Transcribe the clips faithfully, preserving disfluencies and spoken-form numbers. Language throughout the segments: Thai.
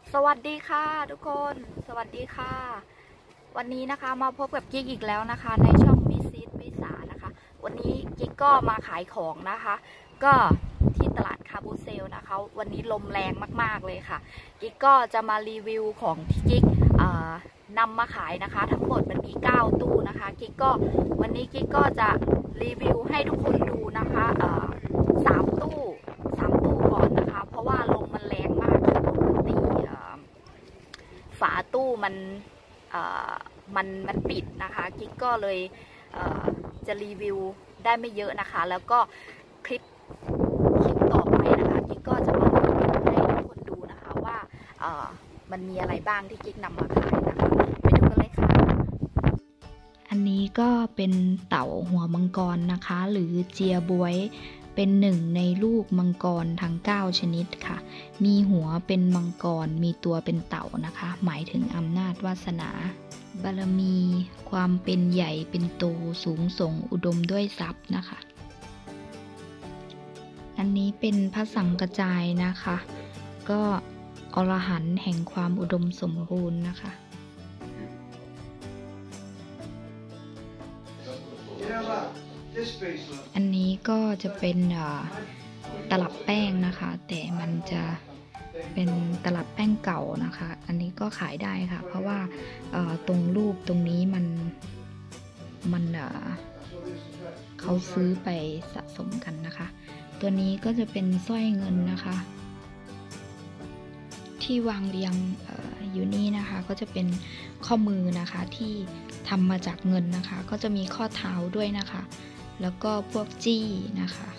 สวัสดีค่ะทุกคนสวัสดีค่ะวันนี้นะคะมาพบกับกิ๊กอีกแล้วนะคะในช่องมิสซิสมิสานะคะวันนี้กิ๊กก็มาขายของนะคะก็ที่ตลาดคาบูเซลนะคะวันนี้ลมแรงมากๆเลยค่ะกิ๊กก็จะมารีวิวของที่กิ๊กนำมาขายนะคะทั้งหมดมันมีเก้าตู้นะคะกิ๊กก็วันนี้กิ๊กก็จะรีวิวให้ทุกคนดูนะคะสามตู้สามตู้ก่อนนะคะเพราะว่าลมมันแรงมากค่ะลมมันตีฝาตู้มันมันมันปิดนะคะกิ๊กก็เลยจะรีวิวได้ไม่เยอะนะคะแล้วก็คลิปคลิปต่อไปนะคะกิ๊กก็จะมารีวิวให้ทุกคนดูนะคะว่ามันมีอะไรบ้างที่กิ๊กนำมาขายนะคะไปดูกันเลยค่ะอันนี้ก็เป็นเต่าหัวมังกรนะคะหรือเจียบวยเป็นหนึ่งในลูกมังกรทั้งเก้าชนิดค่ะมีหัวเป็นมังกรมีตัวเป็นเต่านะคะหมายถึงอำนาจวาสนาบารมีความเป็นใหญ่เป็นโตสูงส่งอุดมด้วยทรัพย์นะคะอันนี้เป็นพระสังกจายนะคะก็อรหันต์แห่งความอุดมสมบูรณ์นะคะอันนี้ก็จะเป็นตลับแป้งนะคะแต่มันจะเป็นตลับแป้งเก่านะคะอันนี้ก็ขายได้ค่ะเพราะว่าตรงรูปตรงนี้มันมันเขาซื้อไปสะสมกันนะคะตัวนี้ก็จะเป็นสร้อยเงินนะคะที่วางเรียง อ, อยู่นี่นะคะก็จะเป็นข้อมือนะคะที่ทำมาจากเงินนะคะก็จะมีข้อเท้าด้วยนะคะแล้วก็พวกจี้นะคะ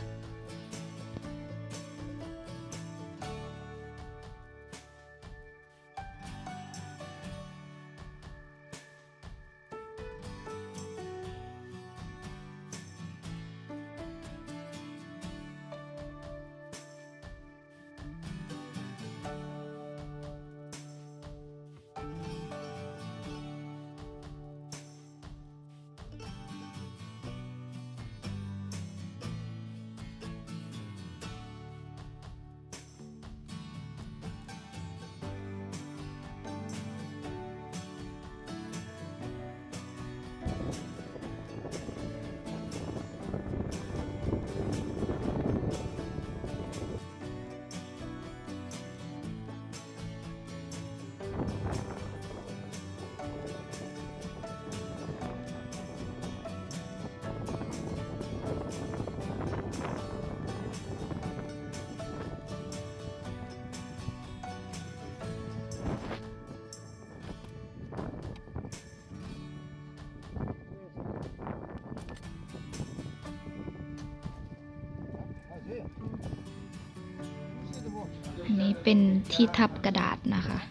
อันนี้เป็นที่ทับกระดาษนะคะ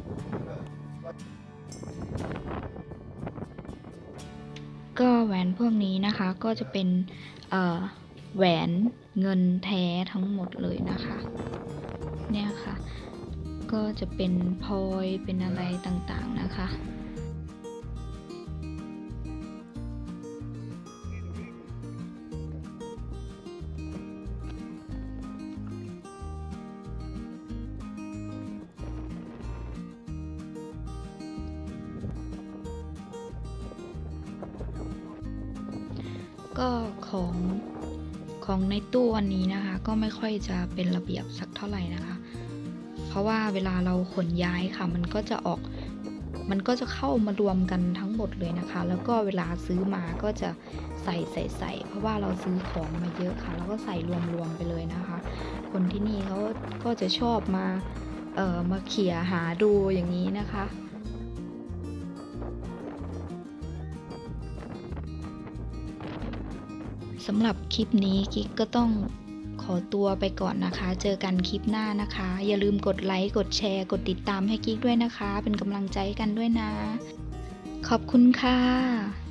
ก็แหวนพวกนี้นะคะก็จะเป็นแหวนเงินแท้ทั้งหมดเลยนะคะเนี่ยค่ะก็จะเป็นพลอยเป็นอะไรต่างๆนะคะก็ของของในตู้อันนี้นะคะก็ไม่ค่อยจะเป็นระเบียบสักเท่าไหร่นะคะเพราะว่าเวลาเราขนย้ายค่ะมันก็จะออกมันก็จะเข้ามารวมกันทั้งหมดเลยนะคะแล้วก็เวลาซื้อมาก็จะใส่ใส่ใส่เพราะว่าเราซื้อของมาเยอะค่ะแล้วก็ใส่รวมๆไปเลยนะคะคนที่นี่เขาก็จะชอบมาเอ่อมาเขี่ยหาดูอย่างนี้นะคะสำหรับคลิปนี้กิ๊กก็ต้องขอตัวไปก่อนนะคะเจอกันคลิปหน้านะคะอย่าลืมกดไลค์กดแชร์กดติดตามให้กิ๊กด้วยนะคะเป็นกำลังใจกันด้วยนะขอบคุณค่ะ